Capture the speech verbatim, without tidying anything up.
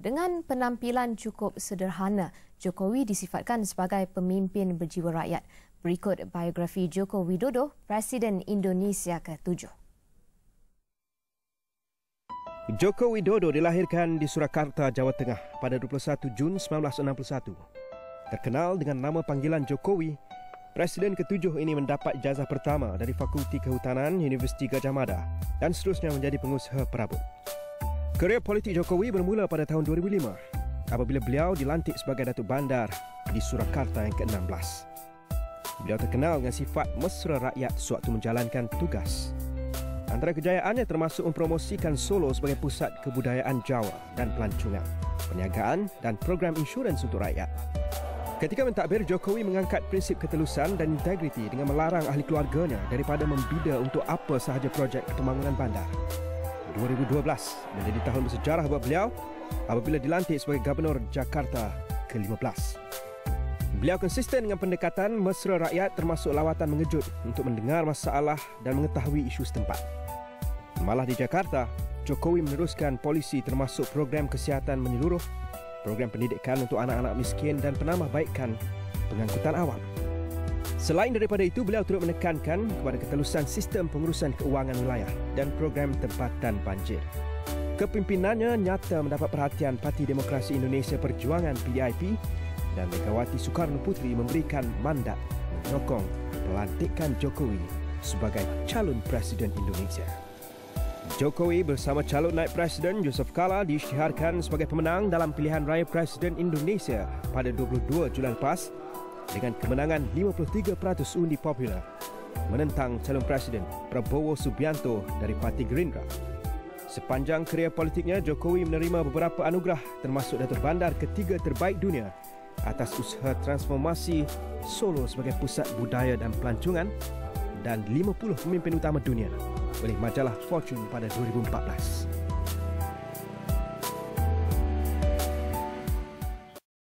Dengan penampilan cukup sederhana, Jokowi disifatkan sebagai pemimpin berjiwa rakyat. Berikut biografi Joko Widodo, Presiden Indonesia ketujuh. Joko Widodo dilahirkan di Surakarta, Jawa Tengah pada dua puluh satu Jun seribu sembilan ratus enam puluh satu. Terkenal dengan nama panggilan Jokowi, Presiden ketujuh ini mendapat ijazah pertama dari Fakulti Kehutanan Universiti Gajah Mada dan seterusnya menjadi pengusaha perabot. Kerjaya politik Jokowi bermula pada tahun dua ribu lima apabila beliau dilantik sebagai Datuk Bandar di Surakarta yang ke enam belas. Beliau terkenal dengan sifat mesra rakyat sewaktu menjalankan tugas. Antara kejayaannya termasuk mempromosikan Solo sebagai pusat kebudayaan Jawa dan pelancongan, perniagaan dan program insurans untuk rakyat. Ketika mentadbir, Jokowi mengangkat prinsip ketelusan dan integriti dengan melarang ahli keluarganya daripada membida untuk apa sahaja projek pembangunan bandar. dua ribu dua belas menjadi tahun bersejarah buat beliau apabila dilantik sebagai Gubernur Jakarta ke lima belas. Beliau konsisten dengan pendekatan mesra rakyat termasuk lawatan mengejut untuk mendengar masalah dan mengetahui isu setempat. Malah di Jakarta, Jokowi meneruskan polisi termasuk program kesihatan menyeluruh, program pendidikan untuk anak-anak miskin dan penambahbaikan pengangkutan awam. Selain daripada itu, beliau turut menekankan kepada ketelusan sistem pengurusan keuangan wilayah dan program tempatan banjir. Kepimpinannya nyata mendapat perhatian Parti Demokrasi Indonesia Perjuangan P D I P dan Megawati Soekarno Putri memberikan mandat menyokong pelantikan Jokowi sebagai calon Presiden Indonesia. Jokowi bersama calon naib Presiden Yusuf Kala diisytiharkan sebagai pemenang dalam pilihan raya Presiden Indonesia pada dua puluh dua Julai lepas dengan kemenangan lima puluh tiga peratus undi popular menentang calon Presiden Prabowo Subianto dari Parti Gerindra. Sepanjang kerjaya politiknya, Jokowi menerima beberapa anugerah termasuk Datuk Bandar ketiga terbaik dunia atas usaha transformasi Solo sebagai pusat budaya dan pelancongan dan lima puluh pemimpin utama dunia oleh majalah Fortune pada dua ribu empat belas.